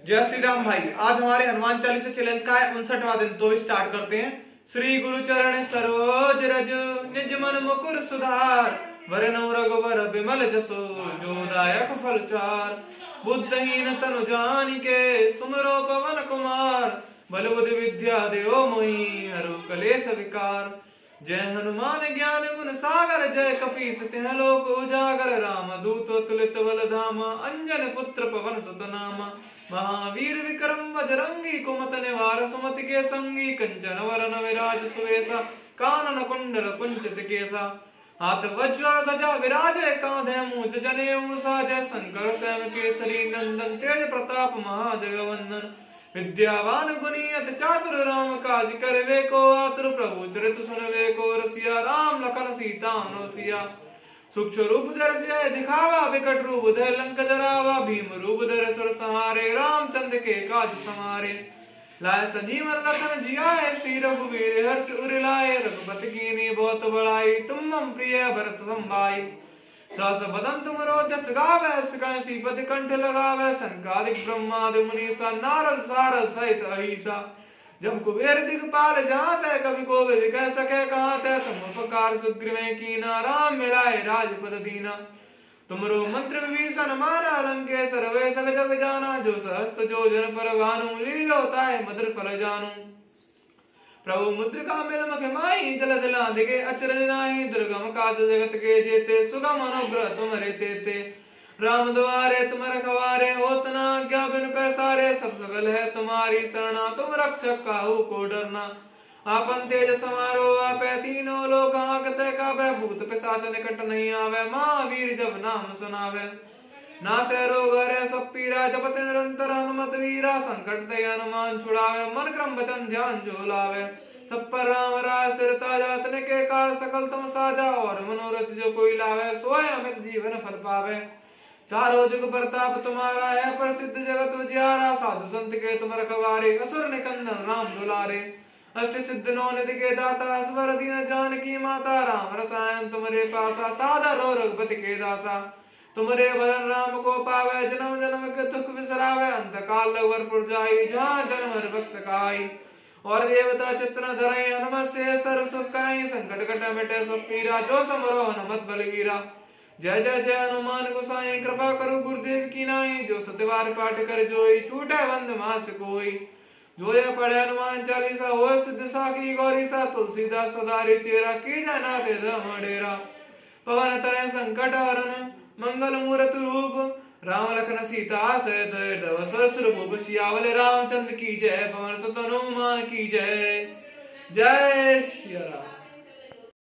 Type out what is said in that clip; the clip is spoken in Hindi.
जय श्री राम भाई। आज हमारे हनुमान चालीसा चैलेंज का है 59वां दिन, तो स्टार्ट करते हैं। श्री गुरु चरण सरोज रज निज मन मुकुर सुधार, वरनौ रघुवर बिमल जसो जो दायक फल चार। बुद्धहीन तनु जानिके सुमिरो पवन कुमार, बल बुद्धि विद्या देओ मोहि हरु कलेश विकार। जय हनुमान ज्ञान गुण सागर, जय कपीस तिह लोक उजागर। राम दूत तुलित बल धाम, अंजन पुत्र पवन सुत नाम। महावीर विक्रम बजरंगी, कुमत निवार सुमति के संगी। कंचन वरन विराज सुवेशा, कानन कुंडल कुंचित केसा। हाथ वज्र ध्वजा विराजे, कांधे मूंज जनेऊ साजै। शंकर स्वयं केसरी नंदन, तेज प्रताप महाजगवंदन। विद्यावान गुणी अति चातुर, राम काज करवे को आतुर। प्रभु चरित सुनवे को रसिया, राम लखन सीता मनोसिया। सूक्ष्म रूप धर सिया दिखावा, विकट रूप धर लंक जरावा। भीम रूप धर सुर संहारे, रामचंद्र के काज समारे। लाए संजीवन लखन जियाए, श्री रघुवीर हर्ष उर लाए। रघुपति कीन्ही बहुत बड़ाई, तुम मम प्रिय भरत सम भाई। सहस बदन तुमरो जस गावै, सिकहि श्रीपति कंठ लगावै। सनकादिक ब्रह्मादि मुनीसा, नारद सारद सहित अहिसा। जब कुबेर दिखपाल जातै, कवि कोविद कह सकै कहतै। तुम उपकार सुग्रीव कीना, राम मिलाए राजपद दीना। तुमरो मंत्र विभीषण माना, लंकेश्वर वै सब जग जाना। जो सहस्त्र जो जन पर भानु, लीलो ताहि मधुर फल जानू। प्रभु मुद्रिका मिल मुख माही, जल दिला दिगे अचरज नाही। दुर्गम काज जगत के जेते, सुगम अनुग्रह तुम्हारे तेते। राम द्वारे तुम रखवारे, होत न आज्ञा बिन पैसारे। सब सबल है तुम्हारी शरणा, तुम रक्षक काहू को डरना। आपन तेज समारो आपै, तीनों लोक हांकते कापै। भूत पिशाच निकट नहीं आवे, महावीर जब नाम सुनावे। नासै रोग हरै सब पीरा, जपत निरंतर हनुमत वीरा। संकट ते हनुमान छुड़ावे, मन क्रम वचन ध्यान जो लावे। सब पर राम राय सिर ताजा, तिनके काज सकल तुम साजा। और मनोरथ जो कोई लावे, सोए अमित जीवन फल पावे। चारों जुग प्रताप तुम्हारा है, प्रसिद्ध जगत उजियारा। साधु संत के तुम रखवारे, असुर निकंदन राम दुलारे। अष्ट सिद्ध नौ निधि के दाता, स्वर दीन जानकी माता। राम रसायन तुम्हारे पासा, सादर और रघुपति के दासा। तुमरे भजन राम को पावे, जन्म जन्म के दुख बिसरावे। अंत काल रघुवर जाई, जहाँ जन्म हरि भक्त काई। और देवता चित्र धरई, हनुमत से सर्व सुख करई। संकट कट मिटे सब पीरा, जो समरो हनुमत बलवीरा। जय जय जय हनुमान गोसाई, कृपा करो गुरुदेव की नाई। जो सतवार पाठ कर जोई, छूटे बंद मास कोई। जो ये पढ़े हनुमान चालीसा, हो सिद्ध साखी गौरीसा। तुलसीदास सदारि चेरा, की जय नाथ धर्म डेरा। पवन तनय संकट हरन, मंगल मूरत रूप। राम लखन सीता सहित धव सरसुर। सियावल रामचंद्र की जय, पवन सुत हनुमान की जय। जय श्री राम।